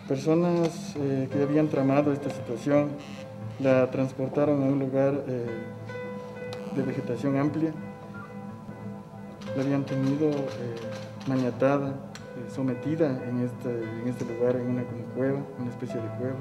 Personas que habían tramado esta situación la transportaron a un lugar de vegetación amplia. La habían tenido maniatada, sometida en este lugar, en una como cueva, una especie de cueva.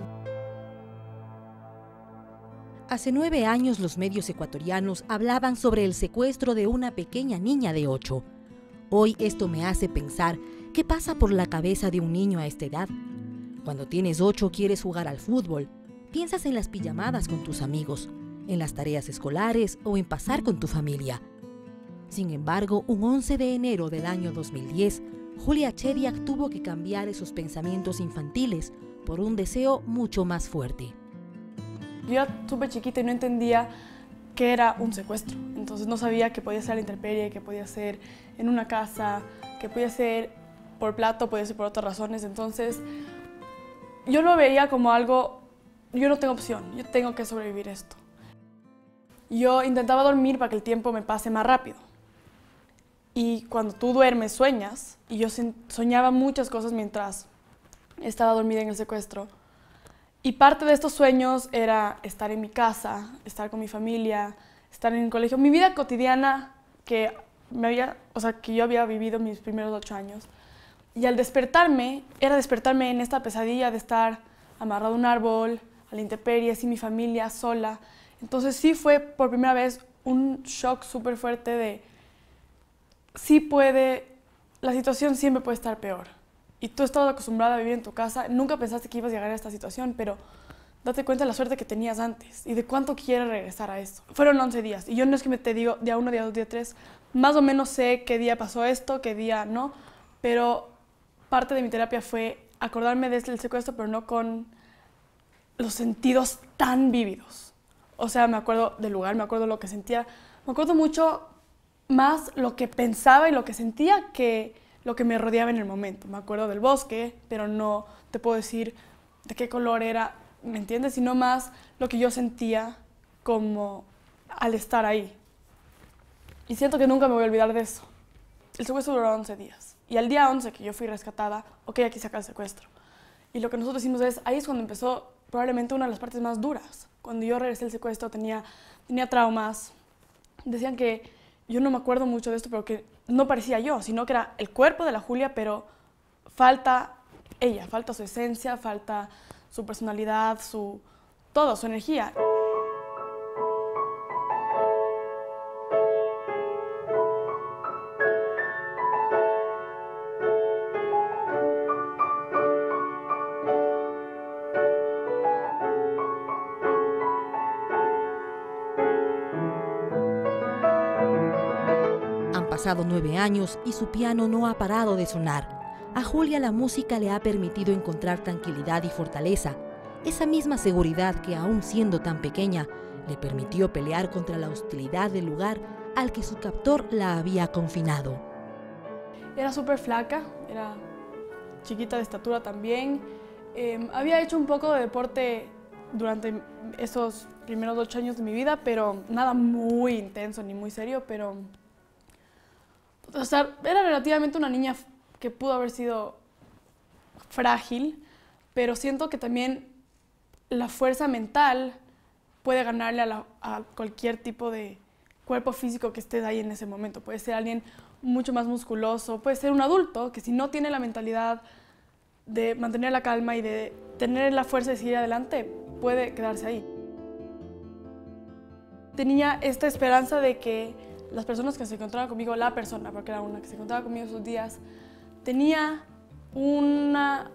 Hace 9 años los medios ecuatorianos hablaban sobre el secuestro de una pequeña niña de 8. Hoy esto me hace pensar qué pasa por la cabeza de un niño a esta edad. Cuando tienes 8 quieres jugar al fútbol, piensas en las pijamadas con tus amigos, en las tareas escolares o en pasar con tu familia. Sin embargo, un 11 de enero del año 2010, Julia Chediak tuvo que cambiar esos pensamientos infantiles por un deseo mucho más fuerte. Yo era súper chiquita y no entendía qué era un secuestro. Entonces no sabía que podía ser a la intemperie, que podía ser en una casa, que podía ser por plato, podía ser por otras razones. Entonces yo lo veía como algo, yo no tengo opción, yo tengo que sobrevivir esto. Yo intentaba dormir para que el tiempo me pase más rápido. Y cuando tú duermes, sueñas, y yo soñaba muchas cosas mientras estaba dormida en el secuestro. Y parte de estos sueños era estar en mi casa, estar con mi familia, estar en el colegio. Mi vida cotidiana que yo había vivido mis primeros 8 años. Y al despertarme, era despertarme en esta pesadilla de estar amarrado a un árbol, a la intemperie, sin mi familia, sola. Entonces sí fue por primera vez un shock súper fuerte de la situación siempre puede estar peor. Y tú estabas acostumbrada a vivir en tu casa, nunca pensaste que ibas a llegar a esta situación, pero date cuenta de la suerte que tenías antes y de cuánto quieres regresar a esto. Fueron 11 días y yo no es que te digo día 1, día 2, día 3, más o menos sé qué día pasó esto, qué día no, pero parte de mi terapia fue acordarme del secuestro, pero no con los sentidos tan vívidos. O sea, me acuerdo del lugar, me acuerdo lo que sentía, me acuerdo mucho más lo que pensaba y lo que sentía que lo que me rodeaba en el momento. Me acuerdo del bosque, pero no te puedo decir de qué color era, ¿me entiendes? Sino más lo que yo sentía como al estar ahí. Y siento que nunca me voy a olvidar de eso. El secuestro duró 11 días. Y al día 11 que yo fui rescatada, ok, aquí saca el secuestro. Y lo que nosotros decimos es, ahí es cuando empezó probablemente una de las partes más duras. Cuando yo regresé del secuestro tenía traumas. Decían que yo no me acuerdo mucho de esto, pero que no parecía yo, sino que era el cuerpo de la Julia, pero falta ella, falta su esencia, falta su personalidad, todo, su energía. Han pasado 9 años y su piano no ha parado de sonar. A Julia la música le ha permitido encontrar tranquilidad y fortaleza, esa misma seguridad que aún siendo tan pequeña, le permitió pelear contra la hostilidad del lugar al que su captor la había confinado. Era súper flaca, era chiquita de estatura también. Había hecho un poco de deporte durante esos primeros 8 años de mi vida, pero nada muy intenso ni muy serio, pero o sea, era relativamente una niña que pudo haber sido frágil, pero siento que también la fuerza mental puede ganarle a cualquier tipo de cuerpo físico que estés ahí en ese momento. Puede ser alguien mucho más musculoso, puede ser un adulto que si no tiene la mentalidad de mantener la calma y de tener la fuerza de seguir adelante, puede quedarse ahí. Tenía esta esperanza de que las personas que se encontraban conmigo, la persona, porque era una que se encontraba conmigo esos días, tenía ¿cómo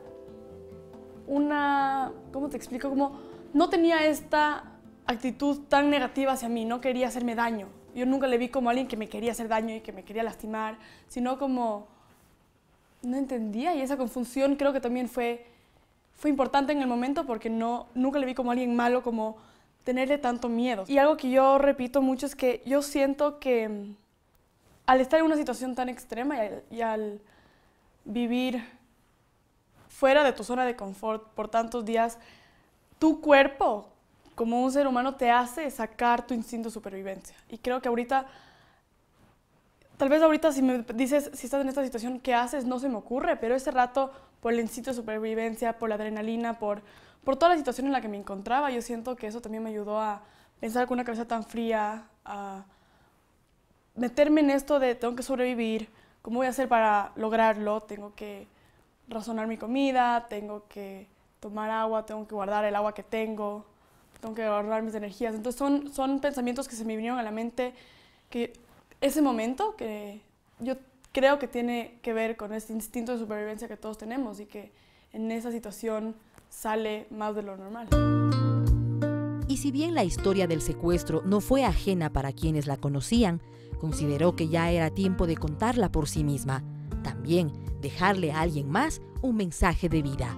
te explico? Como no tenía esta actitud tan negativa hacia mí, no quería hacerme daño. Yo nunca le vi como alguien que me quería hacer daño y que me quería lastimar, sino como no entendía, y esa confusión creo que también fue importante en el momento porque nunca le vi como alguien malo, como tenerle tanto miedo. Y algo que yo repito mucho es que yo siento que al estar en una situación tan extrema y al vivir fuera de tu zona de confort por tantos días, tu cuerpo como un ser humano te hace sacar tu instinto de supervivencia. Y creo que ahorita Tal vez ahorita si me dices, si estás en esta situación, ¿qué haces? No se me ocurre, pero ese rato, por el instinto de supervivencia, por la adrenalina, por toda la situación en la que me encontraba, yo siento que eso también me ayudó a pensar con una cabeza tan fría, a meterme en esto de tengo que sobrevivir, ¿cómo voy a hacer para lograrlo? Tengo que razonar mi comida, tengo que tomar agua, tengo que guardar el agua que tengo que guardar mis energías. Entonces son pensamientos que se me vinieron a la mente, que ese momento que yo creo que tiene que ver con este instinto de supervivencia que todos tenemos y que en esa situación sale más de lo normal. Y si bien la historia del secuestro no fue ajena para quienes la conocían, consideró que ya era tiempo de contarla por sí misma. También dejarle a alguien más un mensaje de vida.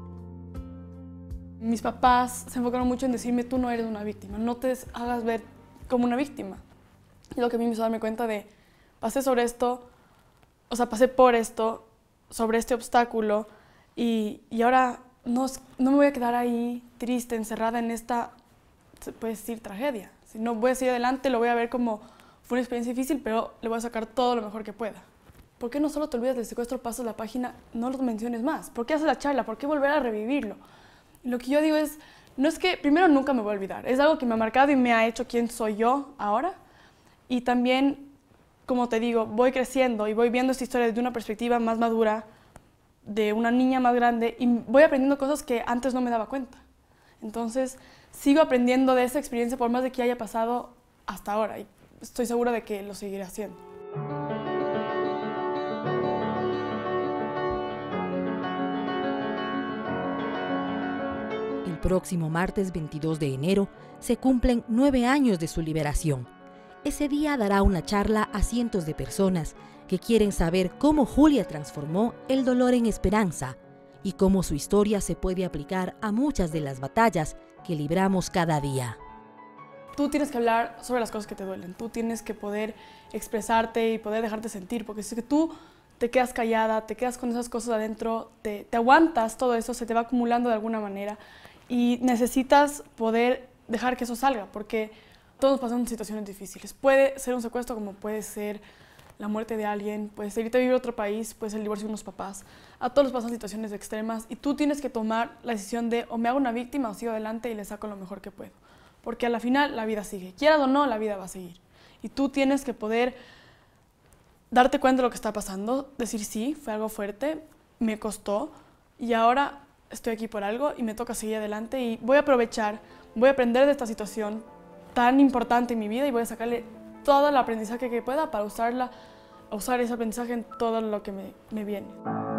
Mis papás se enfocaron mucho en decirme, tú no eres una víctima, no te hagas ver como una víctima. Y lo que a mí me hizo darme cuenta de, pasé sobre esto, o sea, pasé por esto, sobre este obstáculo, y ahora no me voy a quedar ahí triste, encerrada en esta, se puede decir, tragedia. Si no voy a seguir adelante, lo voy a ver como fue una experiencia difícil, pero le voy a sacar todo lo mejor que pueda. ¿Por qué no solo te olvidas del secuestro, pasas la página, no lo menciones más? ¿Por qué haces la charla? ¿Por qué volver a revivirlo? Lo que yo digo es, no es que, primero nunca me voy a olvidar, es algo que me ha marcado y me ha hecho quién soy yo ahora. Y también, como te digo, voy creciendo y voy viendo esta historia desde una perspectiva más madura, de una niña más grande, y voy aprendiendo cosas que antes no me daba cuenta. Entonces, sigo aprendiendo de esa experiencia por más de que haya pasado hasta ahora, y estoy segura de que lo seguiré haciendo. El próximo martes 22 de enero se cumplen 9 años de su liberación. Ese día dará una charla a cientos de personas que quieren saber cómo Julia transformó el dolor en esperanza y cómo su historia se puede aplicar a muchas de las batallas que libramos cada día. Tú tienes que hablar sobre las cosas que te duelen, tú tienes que poder expresarte y poder dejarte sentir, porque si es que tú te quedas callada, te quedas con esas cosas adentro, te aguantas todo eso, se te va acumulando de alguna manera y necesitas poder dejar que eso salga, porque todos pasamos situaciones difíciles. Puede ser un secuestro como puede ser la muerte de alguien, puede ser irte a vivir a otro país, puede ser el divorcio de unos papás. A todos les pasan situaciones extremas y tú tienes que tomar la decisión de o me hago una víctima o sigo adelante y le saco lo mejor que puedo. Porque a la final la vida sigue. Quieras o no, la vida va a seguir. Y tú tienes que poder darte cuenta de lo que está pasando, decir sí, fue algo fuerte, me costó y ahora estoy aquí por algo y me toca seguir adelante y voy a aprovechar, voy a aprender de esta situación tan importante en mi vida y voy a sacarle todo el aprendizaje que pueda para usar ese aprendizaje en todo lo que me viene.